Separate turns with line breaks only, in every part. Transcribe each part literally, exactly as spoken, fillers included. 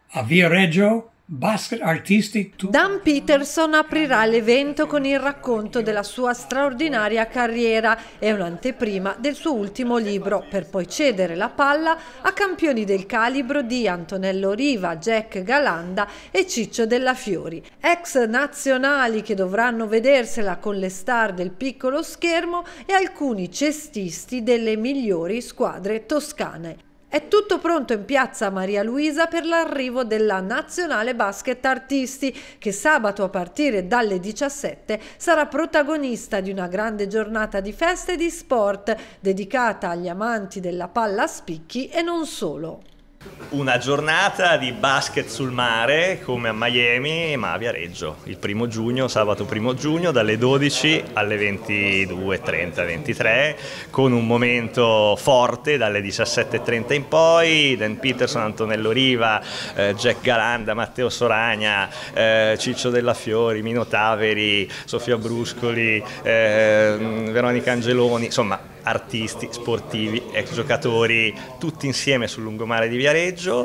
A Viareggio, basket artisti.
Dan Peterson aprirà l'evento con il racconto della sua straordinaria carriera e un'anteprima del suo ultimo libro, per poi cedere la palla a campioni del calibro di Antonello Riva, Jack Galanda e Ciccio Della Fiori, ex nazionali che dovranno vedersela con le star del piccolo schermo e alcuni cestisti delle migliori squadre toscane. È tutto pronto in piazza Maria Luisa per l'arrivo della Nazionale Basket Artisti, che sabato a partire dalle diciassette sarà protagonista di una grande giornata di feste e di sport dedicata agli amanti della palla a spicchi e non solo.
Una giornata di basket sul mare come a Miami, ma a Viareggio, il primo giugno, sabato primo giugno, dalle dodici alle ventidue e trenta, ventitré, con un momento forte dalle diciassette e trenta in poi. Dan Peterson, Antonello Riva, eh, Jack Galanda, Matteo Soragna, eh, Ciccio Della Fiori, Mino Taveri, Sofia Bruscoli, eh, Veronica Angeloni, insomma artisti, sportivi, ex giocatori, tutti insieme sul lungomare di Viareggio,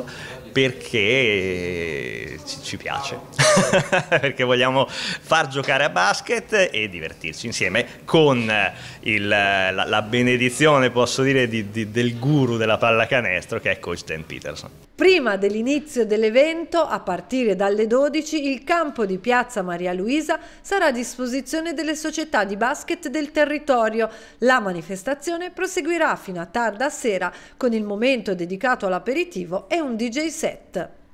perché ci piace, perché vogliamo far giocare a basket e divertirci insieme con il, la, la benedizione, posso dire, di, di, del guru della pallacanestro, che è coach Dan Peterson.
Prima dell'inizio dell'evento, a partire dalle dodici, il campo di piazza Maria Luisa sarà a disposizione delle società di basket del territorio. La manifestazione proseguirà fino a tarda sera con il momento dedicato all'aperitivo e un D J set.